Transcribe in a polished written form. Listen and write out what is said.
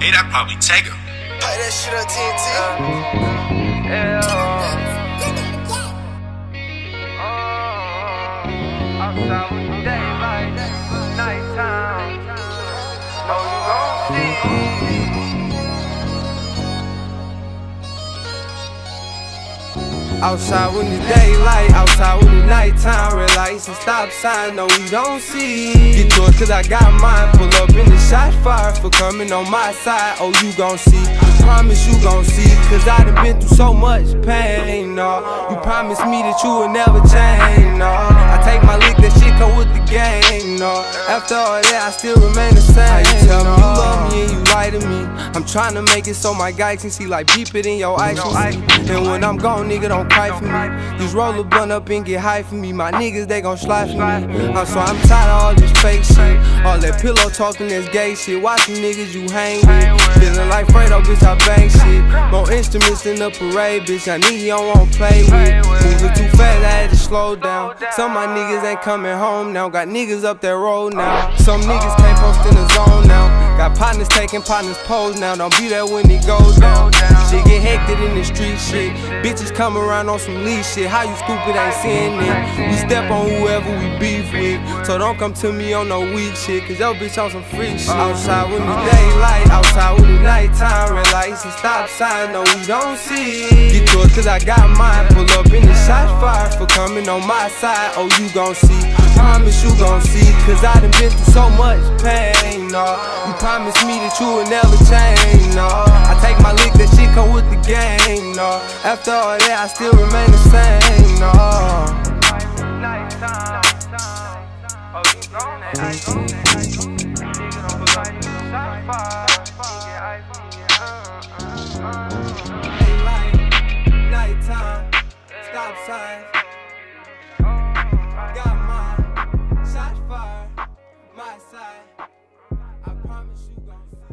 Hey, that probably Tega. Play that shit on TNT. Outside with the daylight, nighttime. Know you gon' see. Outside when it's daylight, outside when it's nighttime. Red lights and stop signs, no we don't see. Get yours cause I got mine. Pull up in the shot fire for coming on my side. Oh, you gon' see, promise you gon' see. Cause I done been through so much pain, no. You promised me that you would never change, no. I take my lick, that shit come with the game, no. After all that, I still remain the same. How you tell me you love me and you lie to me? I'm trying to make it so my guys can see, like beep it in your eyes. And when I'm gone, nigga, don't cry for me. Just roll a blunt up and get high for me. My niggas, they gon' slide for me. So I'm tired of all this fake shit, all that pillow talking, that's gay shit. Watching niggas you hang with, feeling like Fredo, bitch, I bang shit. More instruments in the parade, bitch, I need you, I won't play with. Moving too fast, I had to slow down. Some of my niggas ain't coming home now. Got niggas up that road now. Some niggas can't post in the zone now. Got partners taking partners pose now. Don't be there when it goes down. Shit get hectic in the street shit. Bitches come around on some leash shit. How you stupid ain't seeing it? We step on whoever we beef with. So don't come to me on no weak shit, cause yo bitch on some freak shit. Outside when it's daylight, outside when it's nighttime. Red lights and stop signs, no we don't see. Get yours cause I got mine. Pull up in the shot fire for coming on my side. Oh, you gon' see, promise you gon' see. Cause I done been through so much pain, no. You promised me that you would never change, no. I take my lick, that shit come with the game, no. After all that, I still remain the same, no. Nighttime, stop signs. Got mine, shot fire, my side. I promise you gon' see.